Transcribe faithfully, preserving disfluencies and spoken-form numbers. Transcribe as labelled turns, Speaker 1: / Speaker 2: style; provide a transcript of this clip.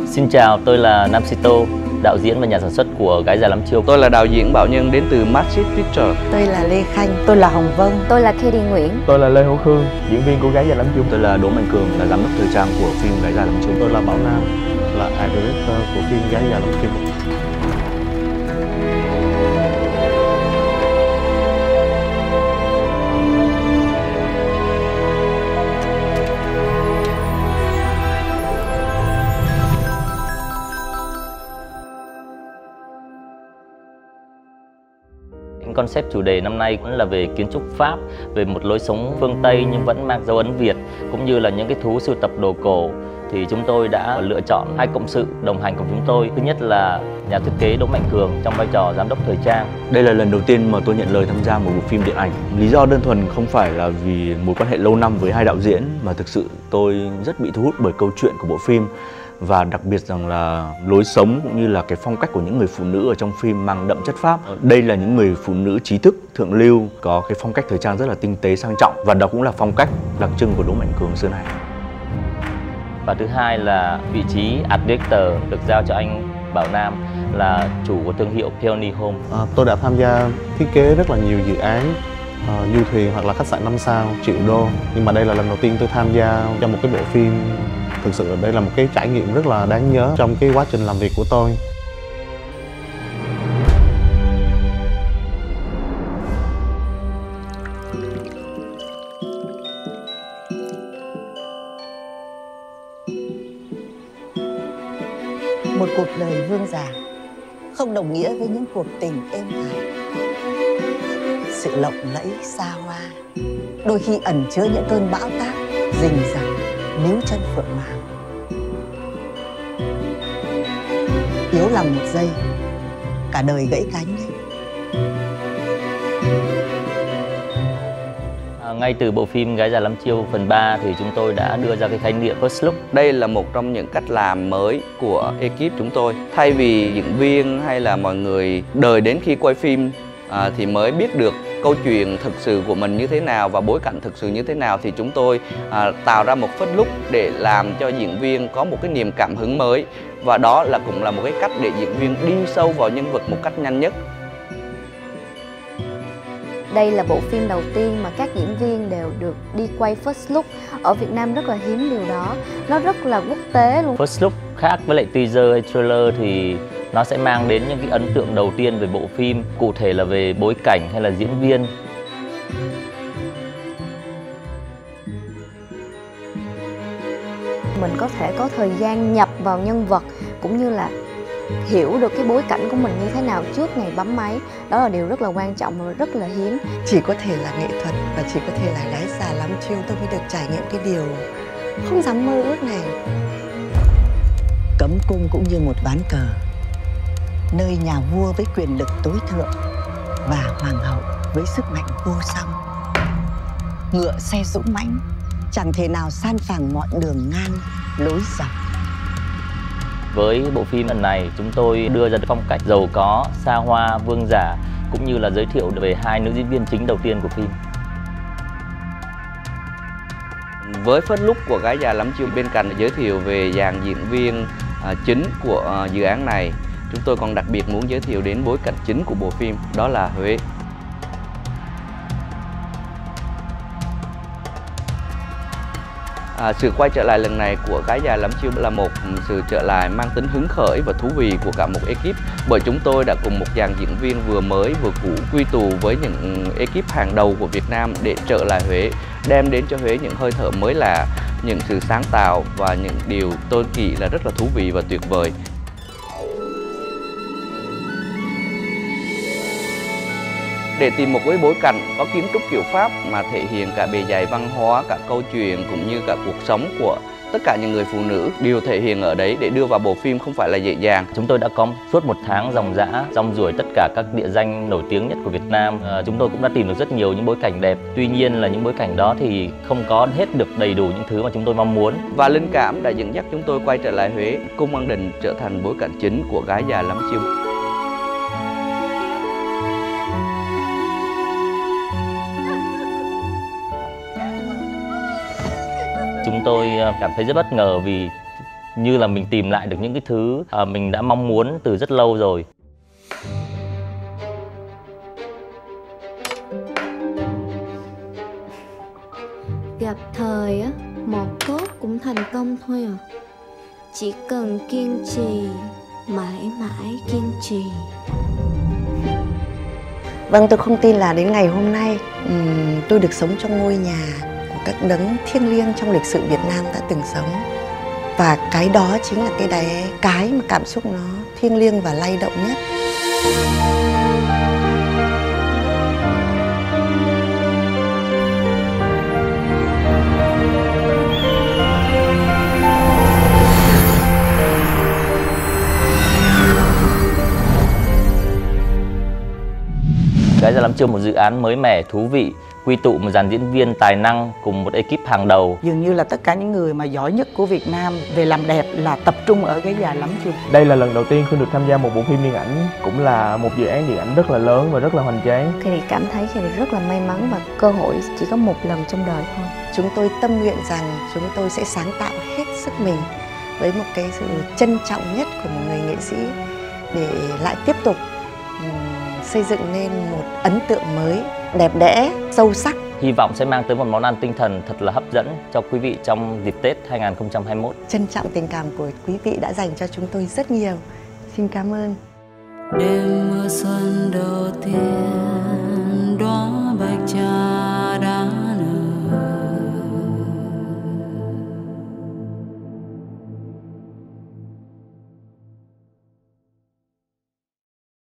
Speaker 1: Xin chào, tôi là Nam Sito, đạo diễn và nhà sản xuất của Gái Già Lắm Chiêu.
Speaker 2: Tôi là đạo diễn Bảo Nhân đến từ Maxit Pictures.
Speaker 3: Tôi là Lê Khanh. Tôi là Hồng Vân.
Speaker 4: Tôi là Katie Nguyễn.
Speaker 5: Tôi là Lê Hữu Khương, diễn viên của Gái Già Lắm Chiêu.
Speaker 6: Tôi là Đỗ Mạnh Cường, là giám đốc thời trang của phim Gái Già Lắm Chiêu.
Speaker 7: Tôi là Bảo Nam, là art director của phim Gái Già Lắm Chiêu.
Speaker 1: Concept chủ đề năm nay cũng là về kiến trúc Pháp, về một lối sống phương Tây nhưng vẫn mang dấu ấn Việt, cũng như là những cái thú sưu tập đồ cổ. Thì chúng tôi đã lựa chọn hai cộng sự đồng hành cùng chúng tôi. Thứ nhất là nhà thiết kế Đỗ Mạnh Cường trong vai trò giám đốc thời trang.
Speaker 6: Đây là lần đầu tiên mà tôi nhận lời tham gia một bộ phim điện ảnh. Lý do đơn thuần không phải là vì mối quan hệ lâu năm với hai đạo diễn, mà thực sự tôi rất bị thu hút bởi câu chuyện của bộ phim. Và đặc biệt rằng là lối sống cũng như là cái phong cách của những người phụ nữ ở trong phim mang đậm chất Pháp. Đây là những người phụ nữ trí thức, thượng lưu, có cái phong cách thời trang rất là tinh tế, sang trọng. Và đó cũng là phong cách đặc trưng của Đỗ Mạnh Cường xưa nay.
Speaker 1: Và thứ hai là vị trí Art Director được giao cho anh Bảo Nam, là chủ của thương hiệu Peony Home.
Speaker 7: À, tôi đã tham gia thiết kế rất là nhiều dự án uh, du thuyền hoặc là khách sạn năm sao, triệu đô. Nhưng mà đây là lần đầu tiên tôi tham gia trong một cái bộ phim. Thực sự đây là một cái trải nghiệm rất là đáng nhớ trong cái quá trình làm việc của tôi.
Speaker 3: Một cuộc đời vương giả không đồng nghĩa với những cuộc tình êm ái. Sự lộng lẫy xa hoa đôi khi ẩn chứa những cơn bão táp rình rập níu chân phượng hoàng. Yếu lòng một giây, cả đời gãy cánh đấy.
Speaker 1: À, ngay từ bộ phim Gái Già Lắm Chiêu phần ba thì chúng tôi đã đưa ra cái khái niệm first look.
Speaker 2: Đây là một trong những cách làm mới của ekip chúng tôi. Thay vì diễn viên hay là mọi người đợi đến khi quay phim à, thì mới biết được câu chuyện thực sự của mình như thế nào và bối cảnh thực sự như thế nào, thì chúng tôi à, tạo ra một first look để làm cho diễn viên có một cái niềm cảm hứng mới. Và đó là cũng là một cái cách để diễn viên đi sâu vào nhân vật một cách nhanh nhất.
Speaker 4: Đây là bộ phim đầu tiên mà các diễn viên đều được đi quay first look. Ở Việt Nam rất là hiếm điều đó. Nó rất là quốc tế luôn.
Speaker 1: First look khác với lại teaser hay trailer thì nó sẽ mang đến những cái ấn tượng đầu tiên về bộ phim, cụ thể là về bối cảnh hay là diễn viên.
Speaker 4: Mình có thể có thời gian nhập vào nhân vật cũng như là hiểu được cái bối cảnh của mình như thế nào trước ngày bấm máy. Đó là điều rất là quan trọng và rất là hiếm.
Speaker 3: Chỉ có thể là nghệ thuật và chỉ có thể là Gái Già Lắm Chiêu tôi mới được trải nghiệm cái điều không dám mơ ước này. Cấm cung cũng như một ván cờ, nơi nhà vua với quyền lực tối thượng và hoàng hậu với sức mạnh vô song. Ngựa xe dũng mãnh chẳng thể nào san phẳng mọi đường ngang lối dọc.
Speaker 1: Với bộ phim lần này, chúng tôi đưa ra phong cách giàu có, xa hoa, vương giả, cũng như là giới thiệu về hai nữ diễn viên chính đầu tiên của phim.
Speaker 2: Với first look của Gái Già Lắm Chiêu, bên cạnh giới thiệu về dàn diễn viên à, chính của à, dự án này, chúng tôi còn đặc biệt muốn giới thiệu đến bối cảnh chính của bộ phim, đó là Huế. À, sự quay trở lại lần này của Gái Già Lắm Chiêu là một sự trở lại mang tính hứng khởi và thú vị của cả một ekip, bởi chúng tôi đã cùng một dàn diễn viên vừa mới vừa cũ quy tụ với những ekip hàng đầu của Việt Nam để trở lại Huế, đem đến cho Huế những hơi thở mới lạ, những sự sáng tạo và những điều tôi nghĩ là rất là thú vị và tuyệt vời. Để tìm một cái bối cảnh có kiến trúc kiểu Pháp mà thể hiện cả bề dày văn hóa, cả câu chuyện cũng như cả cuộc sống của tất cả những người phụ nữ đều thể hiện ở đấy, để đưa vào bộ phim không phải là dễ dàng.
Speaker 1: Chúng tôi đã có suốt một tháng ròng rã, rong ruổi tất cả các địa danh nổi tiếng nhất của Việt Nam. À, chúng tôi cũng đã tìm được rất nhiều những bối cảnh đẹp. Tuy nhiên là những bối cảnh đó thì không có hết được đầy đủ những thứ mà chúng tôi mong muốn.
Speaker 2: Và linh cảm đã dẫn dắt chúng tôi quay trở lại Huế. Cung An Định trở thành bối cảnh chính của Gái Già Lắm Chiêu.
Speaker 1: Chúng tôi cảm thấy rất bất ngờ vì như là mình tìm lại được những cái thứ à, mình đã mong muốn từ rất lâu rồi.
Speaker 8: Gặp thời á, một tốt cũng thành công thôi à. Chỉ cần kiên trì, mãi mãi kiên trì.
Speaker 3: Vâng, tôi không tin là đến ngày hôm nay um, tôi được sống trong ngôi nhà của các đấng thiêng liêng trong lịch sử Việt Nam đã từng sống. Và cái đó chính là cái đấy, cái mà cảm xúc nó thiêng liêng và lay động nhất.
Speaker 1: Gái Già Lắm Chiêu, một dự án mới mẻ, thú vị, quy tụ một dàn diễn viên tài năng cùng một ekip hàng đầu.
Speaker 9: Dường như là tất cả những người mà giỏi nhất của Việt Nam về làm đẹp là tập trung ở Gái Già Lắm Chiêu.
Speaker 5: Đây là lần đầu tiên Khương được tham gia một bộ phim điện ảnh, cũng là một dự án điện ảnh rất là lớn và rất là hoành tráng.
Speaker 4: Khi thì cảm thấy khi thì rất là may mắn và cơ hội chỉ có một lần trong đời thôi.
Speaker 3: Chúng tôi tâm nguyện rằng chúng tôi sẽ sáng tạo hết sức mình với một cái sự trân trọng nhất của một người nghệ sĩ để lại tiếp tục um, xây dựng nên một ấn tượng mới, đẹp đẽ, sâu sắc.
Speaker 1: Hy vọng sẽ mang tới một món ăn tinh thần thật là hấp dẫn cho quý vị trong dịp Tết hai nghìn không trăm hai mươi mốt.
Speaker 3: Trân trọng tình cảm của quý vị đã dành cho chúng tôi rất nhiều. Xin cảm ơn.
Speaker 8: Đêm mưa xuân đầu tiên